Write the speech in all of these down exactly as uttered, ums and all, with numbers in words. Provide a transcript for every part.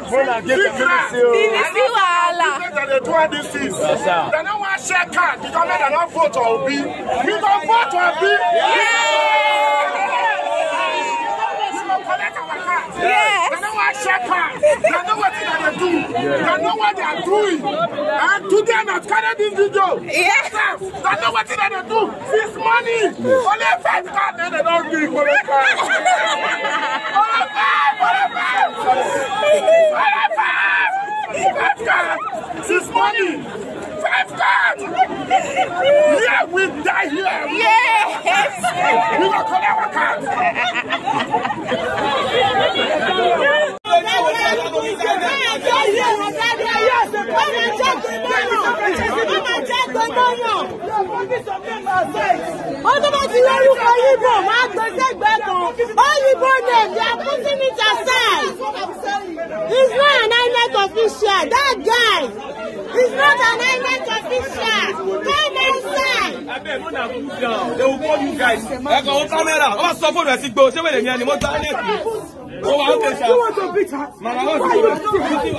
They don't want to share card because they don't vote or be. We don't vote or be. Yes. They don't want to share cards. They know what they are doing. They know what they are doing. And today I'm not carrying this video. Yes. They know what they are doing. This money. Only five cards. They don't give only five. Only five. Only five. Only five. Five cards. This money. Five cards. Yeah, we die here. Yes. We will collect our cards. Automatically, you can leave them. I can take back on. All you born them, they are putting it aside. He's not an I N E C official. That guy is not an I N E C official. Come inside. They will call you guys. I go on camera. I was so for the sick boy. Say when you want to You want to beat her? Mama, what are you doing?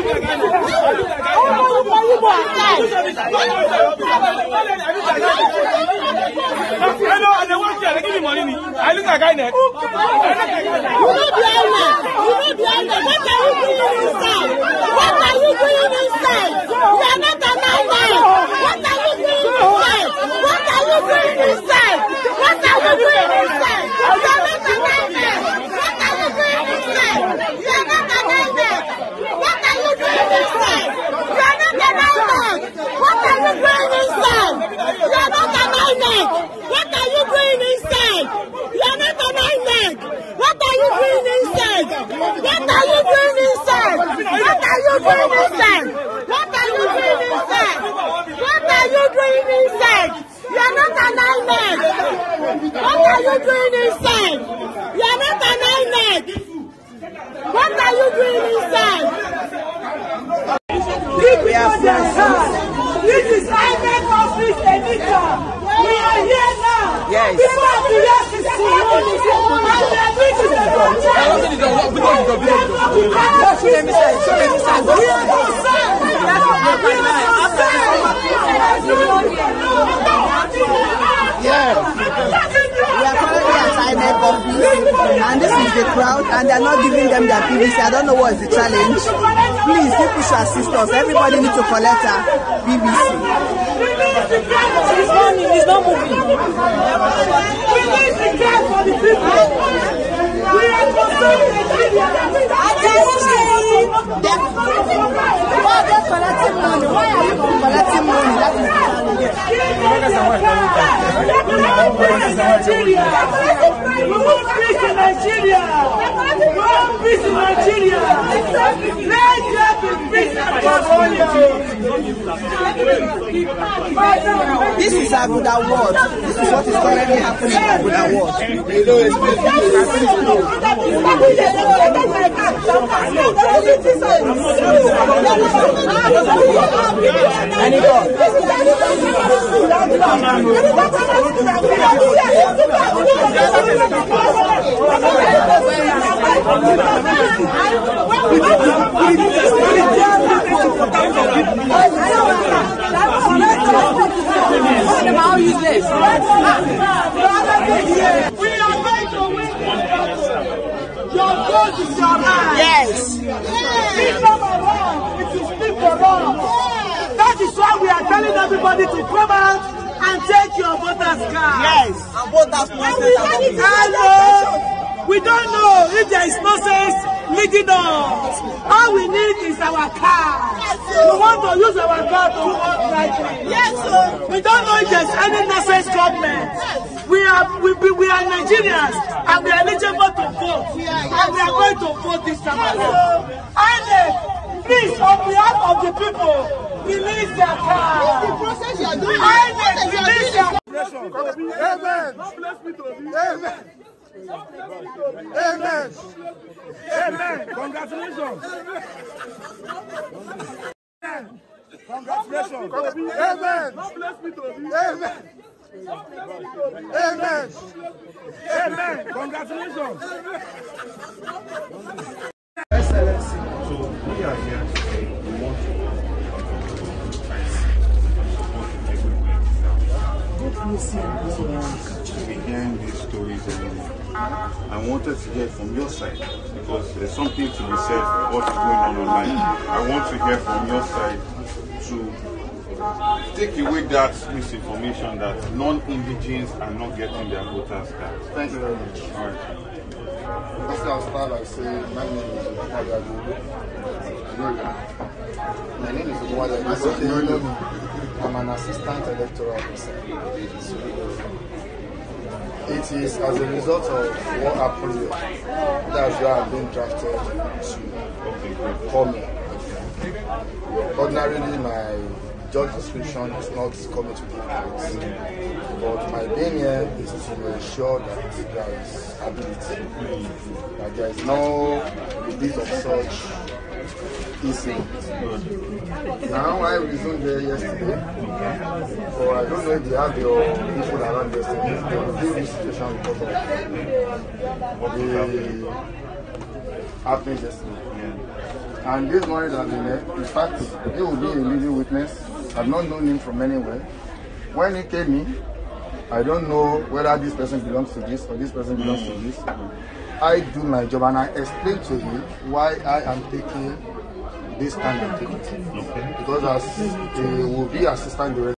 I know, and I want you to give me money. I look like I know. You know the owner. You know the owner. What are you doing inside? What are you doing inside? You are not an owner. What are you doing inside? What are you doing inside? What are you doing inside? You are not an owner. What are you doing inside? You are not an owner. What are you doing inside? You are not an owner. What are you doing inside? You are not an owner. What are you doing inside? You are not an I N E C. What are you doing inside? What are you doing inside? What are you doing inside? What are you doing inside? What are you doing inside? You are not an I N E C. What are you doing inside? You are not an I N E C. What are you doing inside? We are friends. This is I N E C office, Anita. We are here now. Yes. People have to hear this to you. And they are going to the Show them inside. Show them inside. We are concerned. Yes. We are currently at I N E C office, and this is the crowd, and they are not giving them their P V C. I don't know what is the challenge. Please, people should assist us. Everybody needs to collect our P V C. It's not, it's not moving. We need to care for the people. We are concerned. I can see them. Why are they collecting money? Why are you collecting money? That is the challenge. Nigeria. We want peace in Nigeria. We want peace in Nigeria. Let there be peace across all This is Aguda Ward. This is what is currently happening in Aguda Ward. How useless. We are going to win. Your vote is your right. Yes. It's not wrong. It is people wrong. That is why we are telling everybody to come out and take your voter's card. Yes. And voters must We don't know if there is nonsense leading us. All we need is our car. We want to use our car to vote rightly. Yes, sir. We don't know if there's any nonsense government. We are we, we are Nigerians and we are eligible to vote. And we are going to vote this time around. And please, on behalf of the people, release their car. And release their car. Amen. God bless me to be. Amen. Amen. Amen. Congratulations. Amen. Congratulations. Amen. God bless me to be. Amen. Amen. Amen. Congratulations. Excellency. I wanted to hear from your side because there's something to be said for what's going on online. I want to hear from your side to take away that misinformation that non-indigens are not getting their voters cards. Thank you very much. All right. First, I'll start by saying my name is Ogunwadagu. My name is Ogunwadagu. Okay, you know me. I'm an assistant electoral officer. It is as a result of what happened here. That's why I've been drafted to come here. Ordinarily, my job description is not coming to give thanks, but my being here is to ensure that there is ability, that there is no bit of such issue. Now I resumed here yesterday, so I don't know if they have your people around yesterday. They will give this situation because of what happened yesterday. And this morning that I've been here, in fact, he will be a living witness. I've not known him from anywhere. When he came in, I don't know whether this person belongs to this or this person belongs to this. I do my job and I explain to him why I am taking this kind of thing. Because as he will be assistant director.